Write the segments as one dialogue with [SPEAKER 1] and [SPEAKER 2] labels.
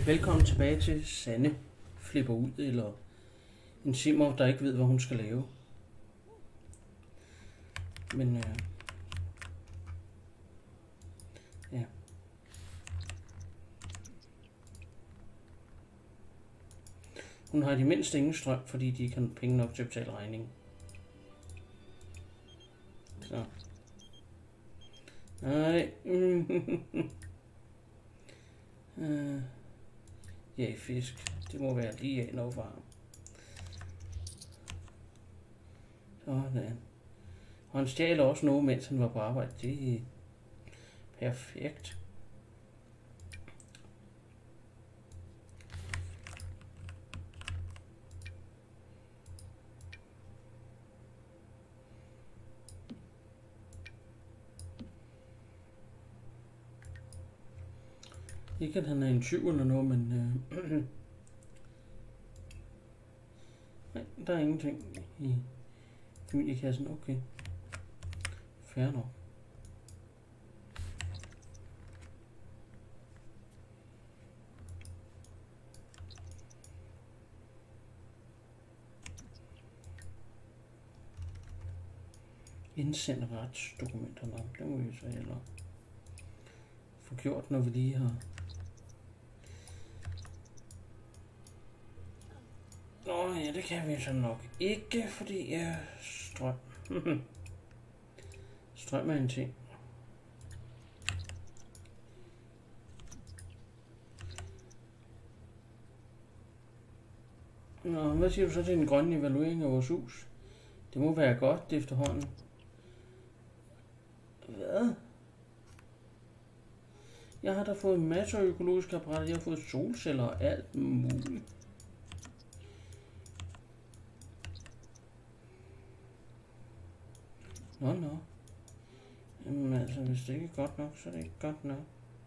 [SPEAKER 1] Velkommen tilbage til Sanne flipper ud, eller en simmer, der ikke ved, hvad hun skal lave. Men ja. Hun har de mindste ingen strøm, fordi de ikke har penge nok til at betale regningen. Så. Nej. Ja, fisk. Det må være lige af noget varm. Sådan. Og han stjal også noget, mens han var på arbejde. Det er perfekt. Ikke at han er en tyv eller noget, men nej, der er ingenting i familiekassen. Okay. Fair nok. Indsend retsdokumenterne. Det må vi så heller få gjort, når vi lige har. Nå ja, det kan vi så nok ikke, fordi strøm. Strøm er en ting. Nå, hvad siger du så til en grøn evaluering af vores hus? Det må være godt efterhånden. Hvad? Jeg har da fået masser af økologiske apparater. Jeg har fået solceller og alt muligt. Nå. Jamen altså, hvis det ikke er godt nok, så er det ikke godt nok.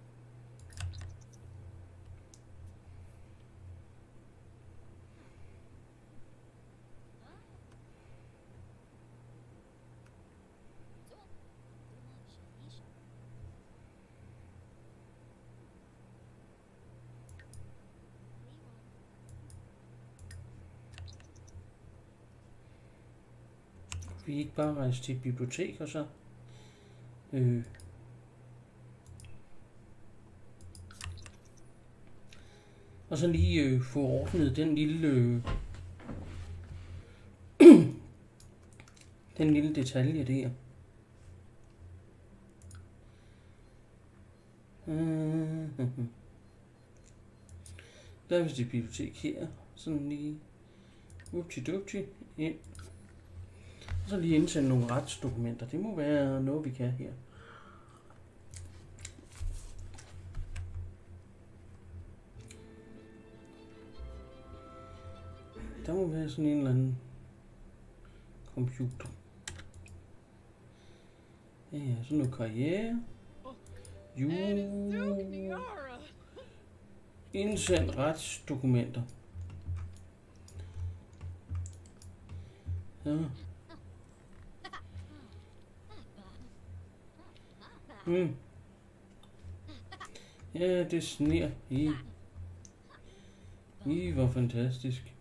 [SPEAKER 1] Vi ikke bare rejse til et bibliotek og så og så lige få ordnet den lille den lille detalje der. Der er vist et bibliotek her, sådan lige upti-dupti ind. Og så lige indsende nogle retsdokumenter. Det må være noget, vi kan her. Der må være sådan en eller anden computer. Ja, sådan noget karriere. Indsend retsdokumenter. Ja. Ja, det sner. Hvor fantastisk.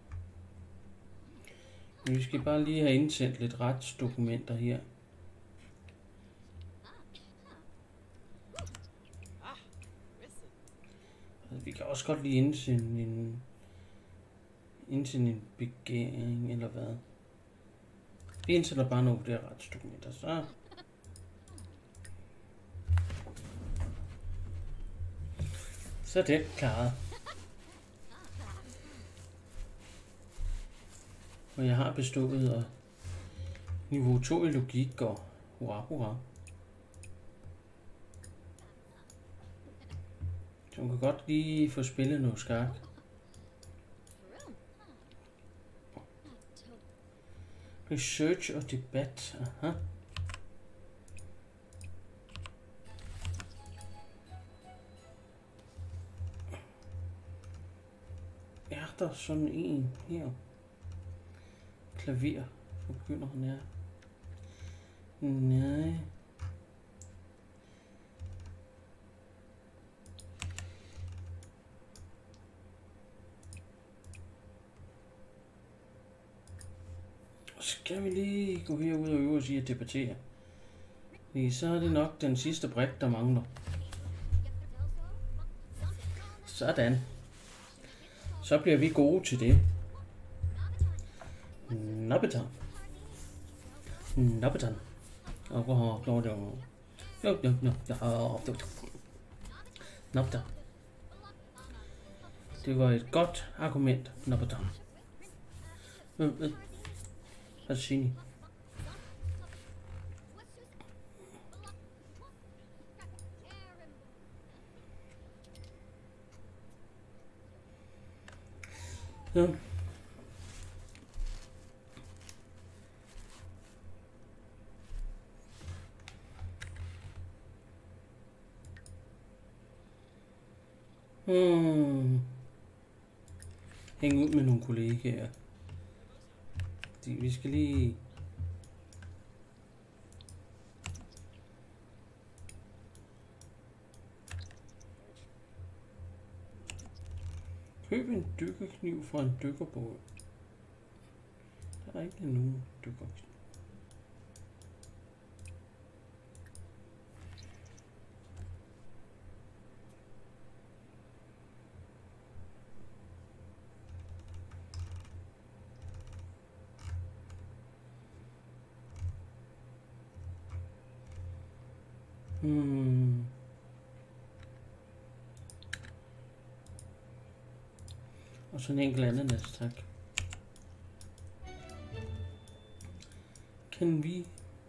[SPEAKER 1] Men vi skal bare lige have indsendt lidt retsdokumenter her. Altså, vi kan også godt lige indsende en begæring, eller hvad. Vi indsætter bare nogle der retsdokumenter, så. Så det er klaret. Og jeg har bestået og niveau 2 i logik og hurra. Så man kan godt lige få spillet noget skak. Research og debat. Aha. Er der sådan en her? Klaver. Hvor begynder han her? Nej. Skal vi lige gå herud og øve os i at debattere? Fordi så er det nok den sidste brik, der mangler. Sådan. Så bliver vi gode til det. Noppetan. Noppetan. Noppetan. Det var et godt argument, Noppetan. Hvad siger I? Ja. Hænge ud med nogle kollegaer. Vi skal lige... Køb en dykkerkniv fra en dykkerbåd. Der er ikke nogen dykkerkniv. Og så en enkelt ananas, tak. Kan vi...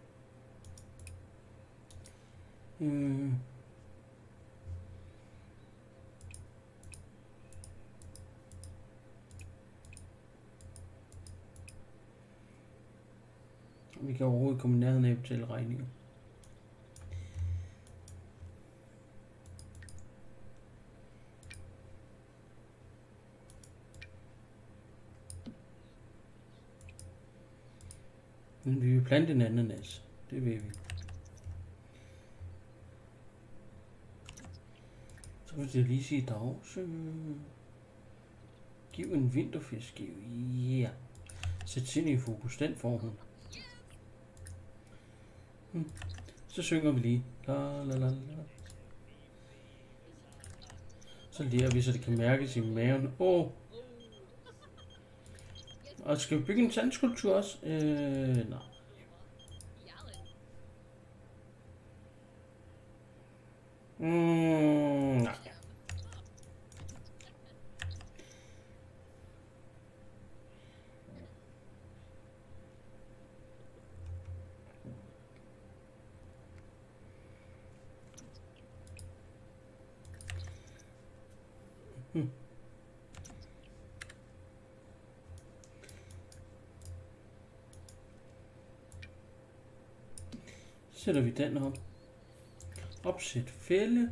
[SPEAKER 1] Vi kan overhovedet komme i nærheden af at betale regninger. Men vi vil plante en ananas. Det vil vi. Så vil jeg lige sige dag. Giv en vinterfisk. Ja. Yeah. Sæt sind i fokus. Den får hun. Så synger vi lige. La, la, la, la. Så lærer vi, så det kan mærkes i maven. Og skal vi bygge en sandskulptur også? Nej. Nej. Sætter vi den op. Opsæt fælde.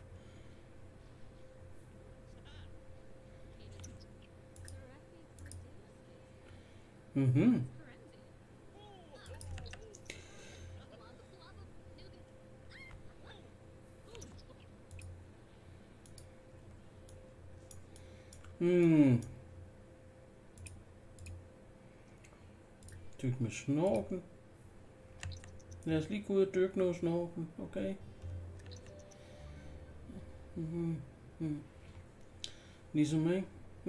[SPEAKER 1] Dyk med snorken. Lad os lige gå ud og dykke noget snorken, okay? Ligesom mig.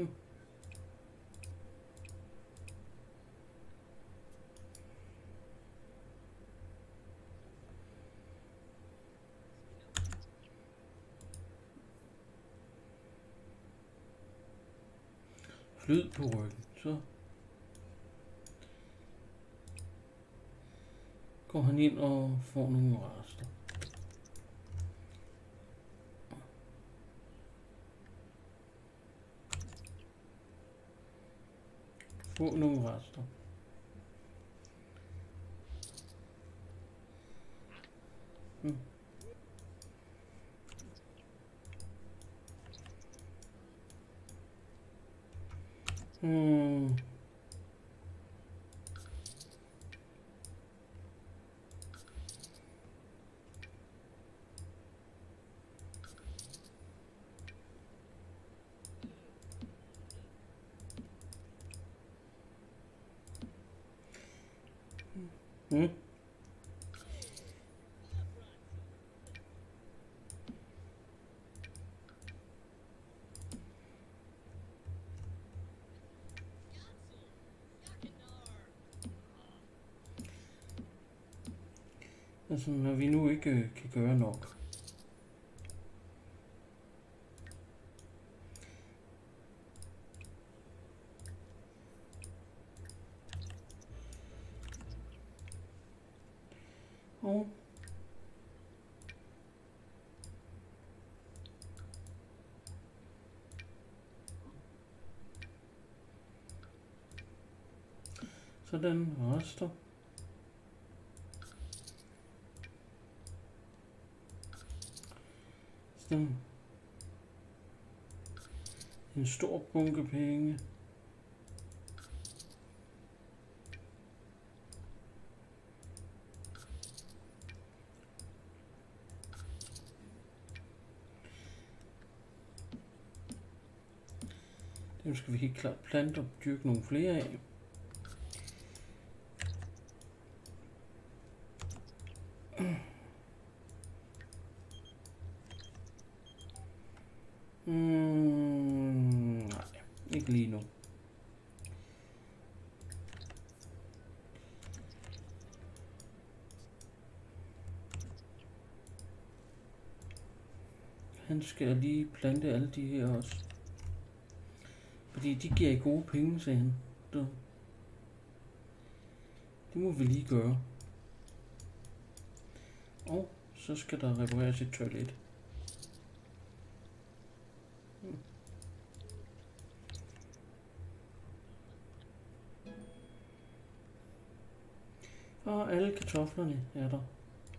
[SPEAKER 1] Flyd på ryggen, så går han ind og får nogle rester. Få nogle rester. Mm. Altså, når vi nu ikke kan gøre nok. Og så den rester. Sådan en stor bunke penge. Dem skal vi helt klart plante og dyrke nogle flere af. Nej, ikke lige nu. Han skal lige plante alle de her også. Fordi de giver gode penge, sagde han. Det må vi lige gøre. Og så skal der repareres et toilet. Og alle kartoflerne er der.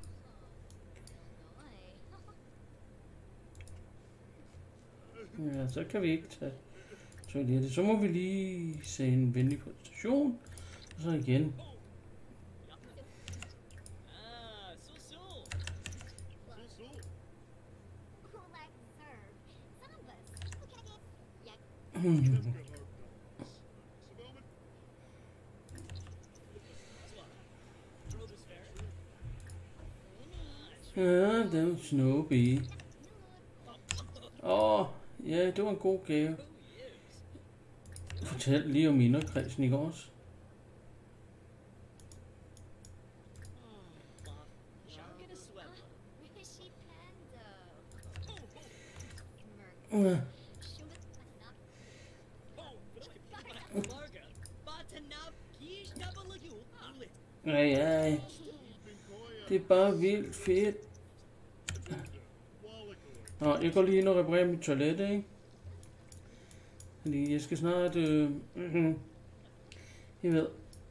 [SPEAKER 1] Ja, så kan vi ikke tage toilettet. Så må vi lige se en venlig præstation. Og så igen. Ja, det var Snowy. Ja, det var en god gave. Fortæl lige om inderkredsen, ikke også? Ja. Ja. Det er bare vildt fedt. Nå, jeg går lige ind og reparerer mit toilet, ikke? Fordi jeg skal snart... Jeg ved...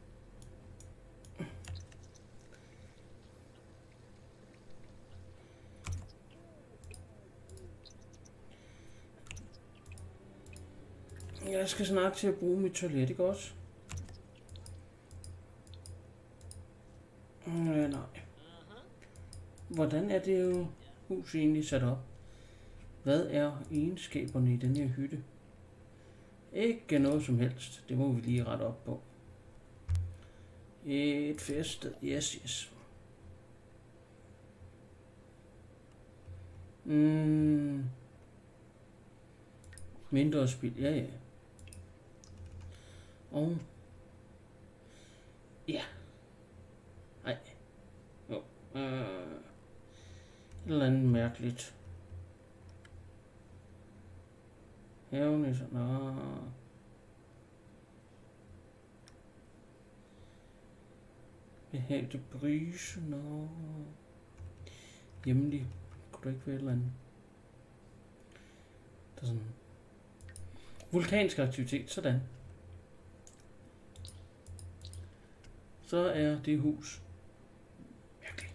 [SPEAKER 1] Jeg skal snart til at bruge mit toilet, ikke også? Nej. Hvordan er det jo hus egentlig sat op? Hvad er egenskaberne i den her hytte? Ikke noget som helst. Det må vi lige rette op på. Et feststed. Yes. Mindre spil. Ja. Og... Ja. Nej. Jo. Et eller andet mærkeligt. Hævne sådan. Behagte brise. Hjemlig. Kunne der ikke være et eller andet? Der er sådan vulkansk aktivitet. Sådan. Så er det hus virkelig.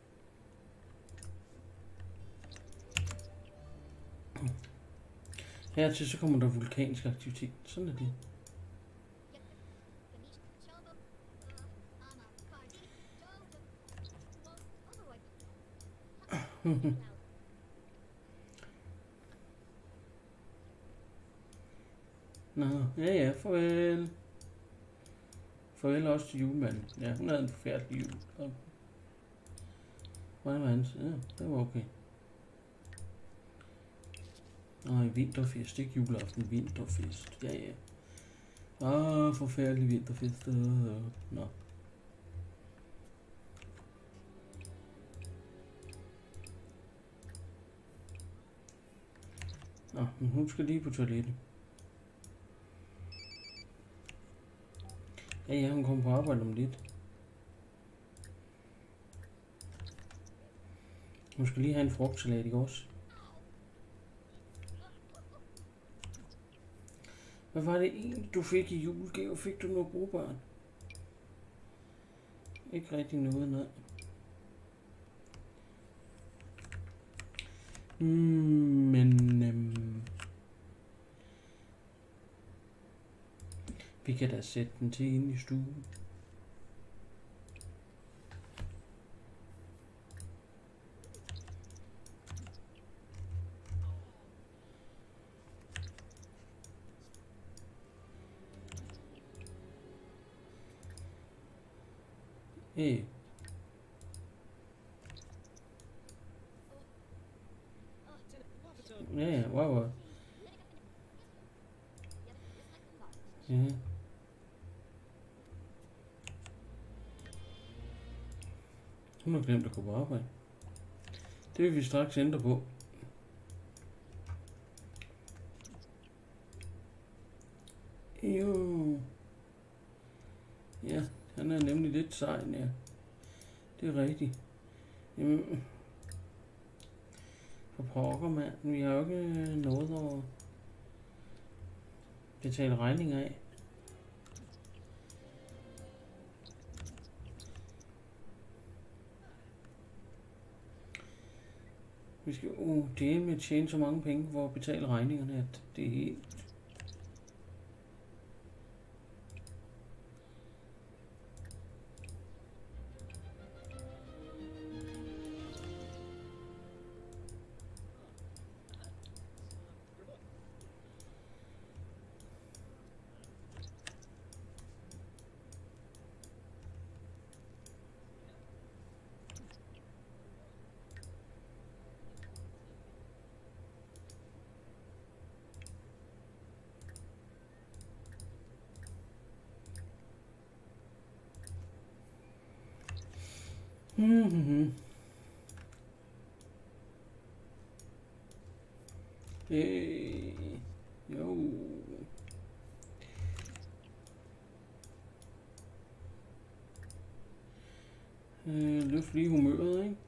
[SPEAKER 1] Hertil så kommer der vulkansk aktivitet. Sådan er det. Nå, ja, farvel. Farvel også til julemanden. Ja, hun havde en forfærdelig jul. Og hvordan var hans? Ja, det var okay. Nej, vinterfest, ikke juleaften, vinterfest. Ja, ja. Forfærdelig vinterfest. Nå. Nå, men hun skal lige på toilettet. Ja, hun kommer på arbejde om lidt. Hun skal lige have en frugtsalat, ikke også? Hvad var det egentlig, du fik i julegave? Fik du noget brugbart? Ikke rigtig noget, nej. Men vi kan da sætte den til inde i stuen. Hey. Ja, wow. Ja. Hun har glemt at gå på arbejde. Det vil vi straks ændre på. Jo. Ja, han er nemlig lidt sej, ja. Det er rigtigt. Jamen, for pokker, mand. Vi har jo ikke noget at betale regninger af. Vi skal dele med at tjene så mange penge for at betale regningerne, at det er helt... Jo. Løft lige humøret, ikke?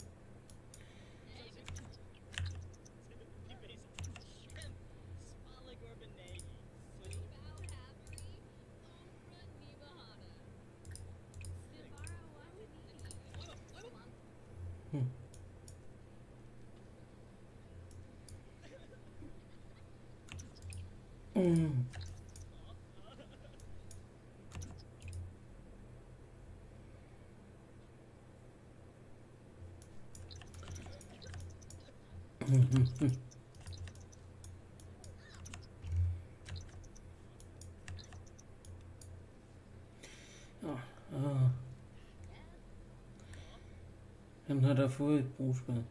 [SPEAKER 1] Han har da fået et brugsbad.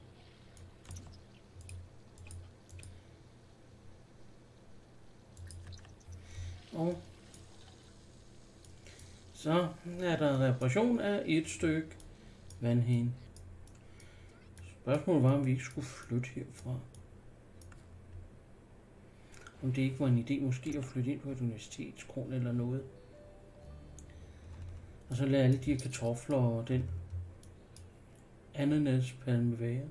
[SPEAKER 1] Og så er der reparation af et stykke vandhane. Spørgsmålet var, om vi ikke skulle flytte herfra. Om det ikke var en idé måske at flytte ind på et universitetskron eller noget. Og så lade alle de her kartofler og den ananaspalme være.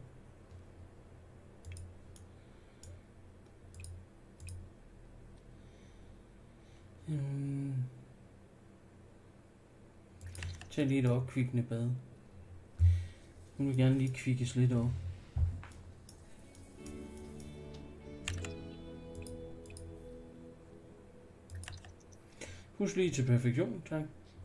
[SPEAKER 1] Tag lige et opkvikkende bad. Hun vil gerne lige kvikkes lidt op. Husk lige til perfektion, tak.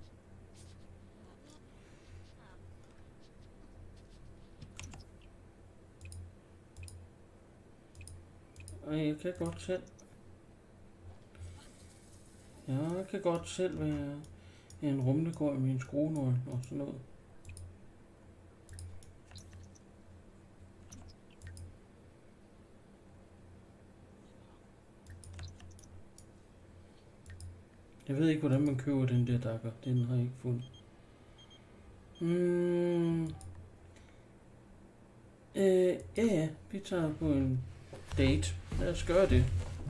[SPEAKER 1] Og jeg kan godt selv. Ja, jeg kan godt selv være En rumlegård med en skruenøgle og sådan noget. Jeg ved ikke, hvordan man køber den der dakker. Den har jeg ikke fundet. Ja, vi tager på en date. Lad os gøre det.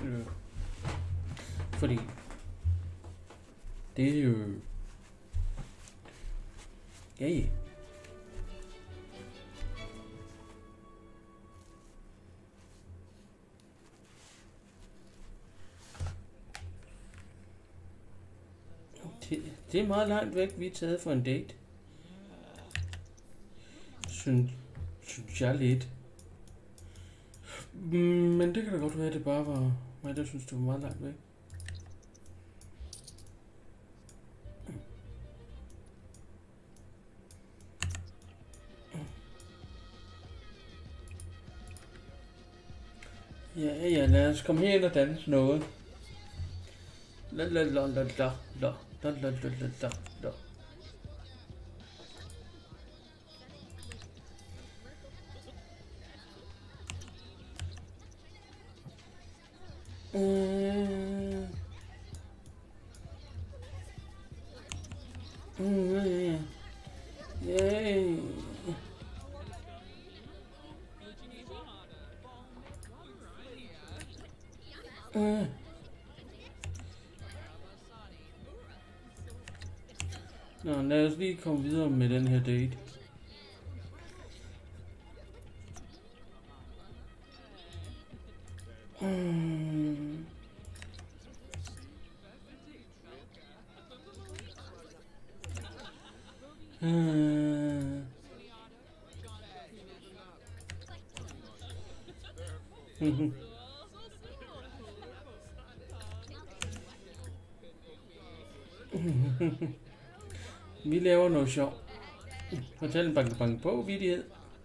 [SPEAKER 1] Fordi det er jo... Ja. Det er meget langt væk, vi er taget for en date. Synes jeg lidt. Men det kan da godt være, at det bare var mig, der synes, det var meget langt væk. Ja, lad os komme herind og danse noget. La la la la la la la la la la la. Yay. Nå, lad os lige komme videre med den her date. Vi laver noget sjov. Fortæl en banke på vidighed.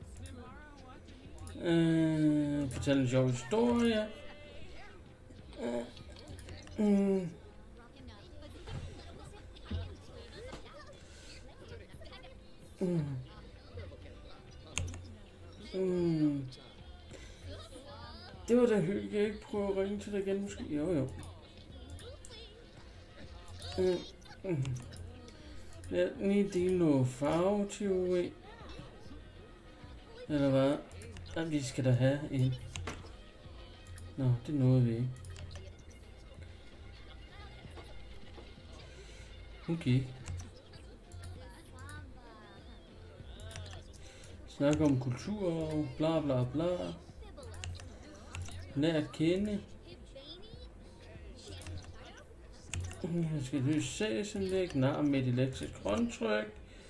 [SPEAKER 1] Fortæl en sjov historie. Det var da hyggeligt. Jeg ikke prøve at ringe til dig igen måske. Jo. Lad lige dele noget farveteori. Eller hvad? Ja, vi skal da have en. Nå, det nåede vi ikke. Okay. Snak om kultur og bla bla bla. Lær at kende. Jeg skal løse sagsanlæg. Nar med et elektrisk håndtryk.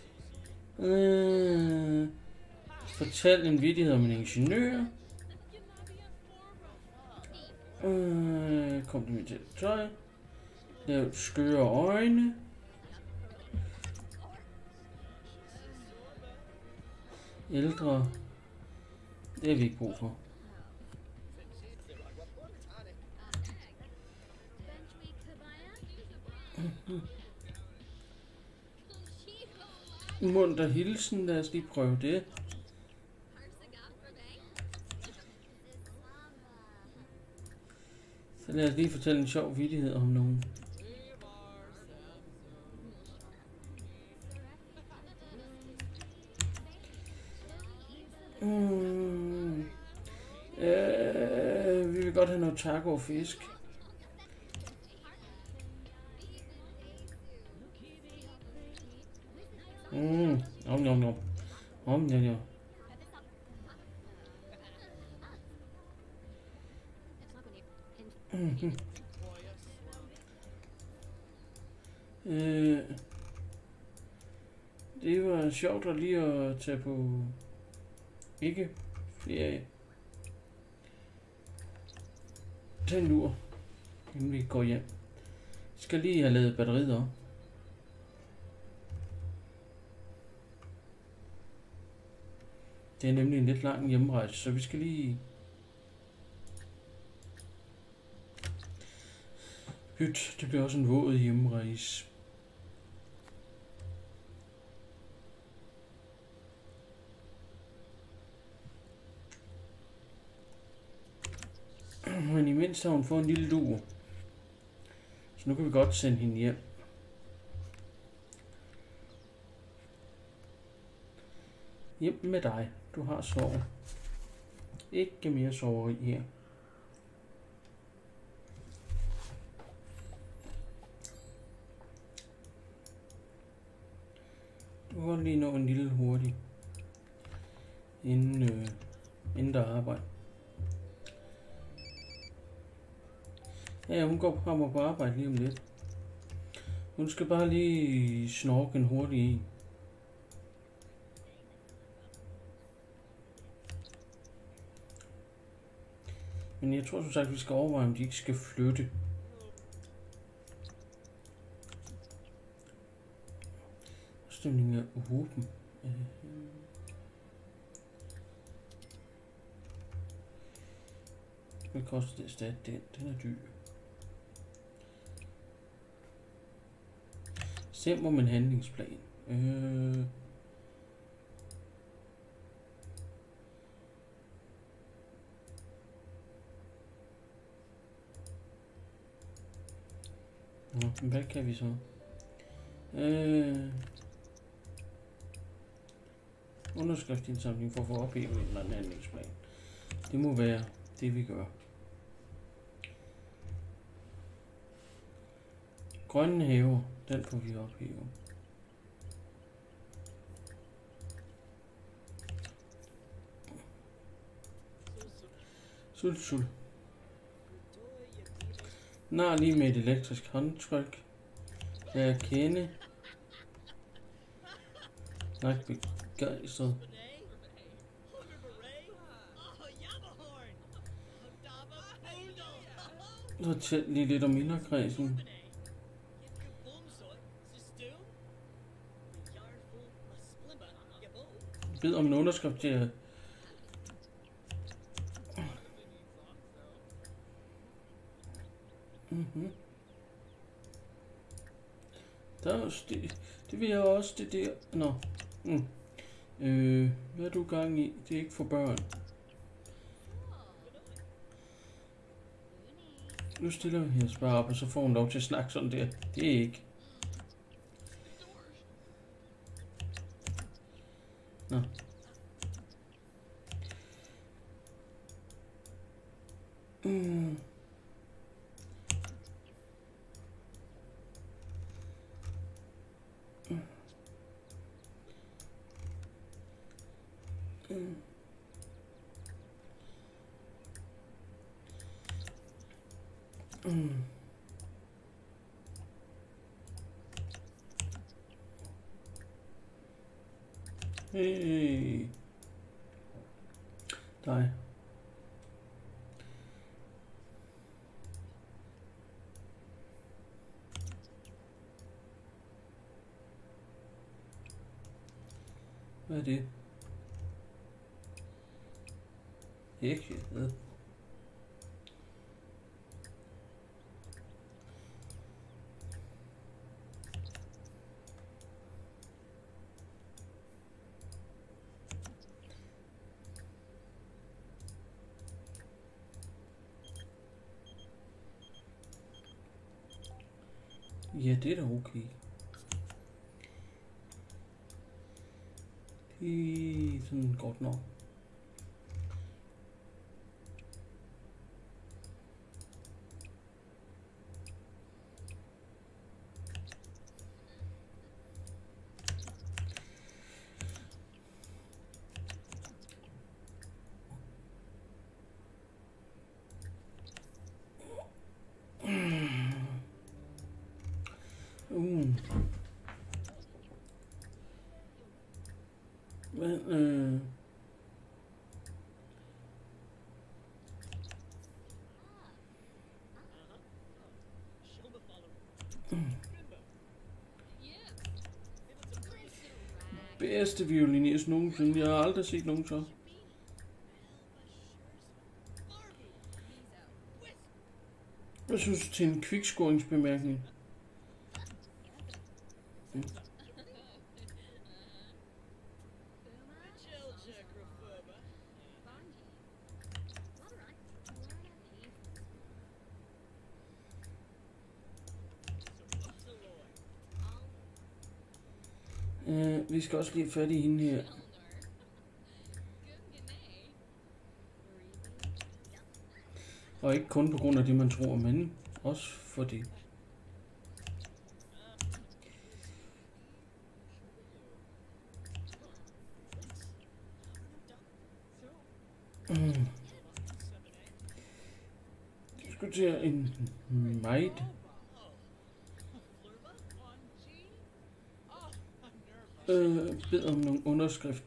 [SPEAKER 1] Fortæl en vittighed om en ingeniør. Komplementeret tøj. Lav skøre øjne. Ældre. Det er vi ikke brug for. Munter hilsen, lad os lige prøve det. Så lad os lige fortælle en sjov vittighed om nogen. Vi vil godt have noget taco og fisk. Om. Det var sjovt at lige at tage på ikke ferie. Tag en lur, inden vi går hjem. Vi skal lige have lavet batteriet op. Det er nemlig en lidt lang hjemrejse, så vi skal lige bytte. Det bliver også en våd hjemrejse. Men imens har hun fået en lille lur. Så nu kan vi godt sende hende hjem. Hjem med dig. Du har sovet. Ikke mere soveri her. Du kan godt lige nå en lille hurtig. Inden der er arbejde. Ja, hun kommer på arbejde lige om lidt. Hun skal bare lige snorke en hurtig en. Men jeg tror som sagt, vi skal overveje, om de ikke skal flytte. Afstemning af åben. Hvad koster det stat? Den er dyr. Stem om en handlingsplan. Nå, hvad kan vi så? Underskriftsindsamling for at få ophævet en eller anden handlingsplan. Det må være det, vi gør. Grønne haver, den får vi ophævet. Sul. Nar lige med et elektrisk håndtryk. Lad jeg kende. Snak begejstret. Fortæl lige lidt om inderkredsen. Bed om en underskrift til Der er også det vil jeg også, det der. Nå. Hvad er du gang i? Det er ikke for børn. Nu stiller vi her spørger op, og så får hun lov til at snakke sådan der. Det er ikke. Nå. Hey. Dig. Hvad er det? Ikke. Ja, det er da okay. Det er sådan godt nok. Men, bedste violinist nogensinde. Jeg har aldrig set nogen så. Hvad synes du til en kvikscoringsbemærkning? Vi skal også lige fat i hende her. Og ikke kun på grund af det, man tror, men også for det. Diskutere en maid. Bed om nogle underskrift.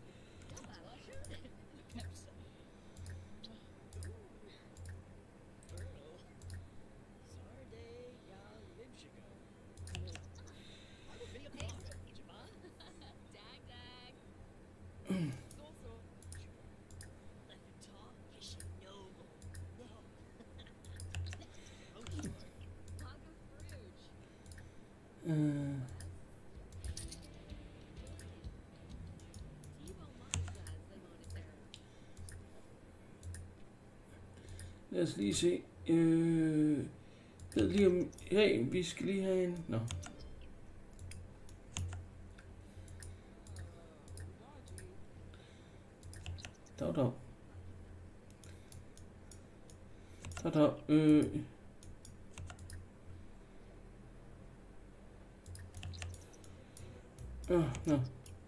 [SPEAKER 1] Lad os lige se. Ved lige om... Hey, vi skal lige have en... Nå. Dag. Nå.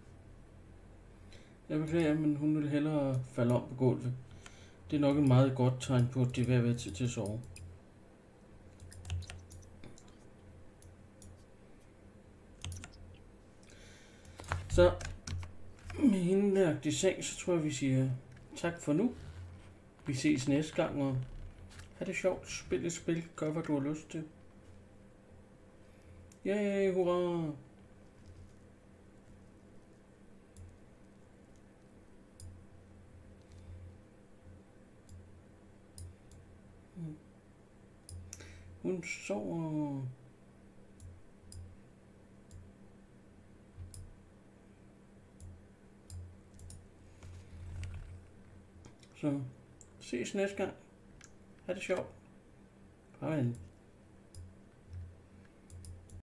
[SPEAKER 1] Jeg beklager, men hun vil hellere falde om på gulvet. Det er nok et meget godt tegn på, at det er ved at være tid til at sove. Så med hende lagt i seng, så tror jeg, vi siger tak for nu. Vi ses næste gang, og have det sjovt. Spil et spil. Gør, hvad du har lyst til. Yay, hurra! Hun sover. Så ses næste gang. Ha' det sjovt. Hej.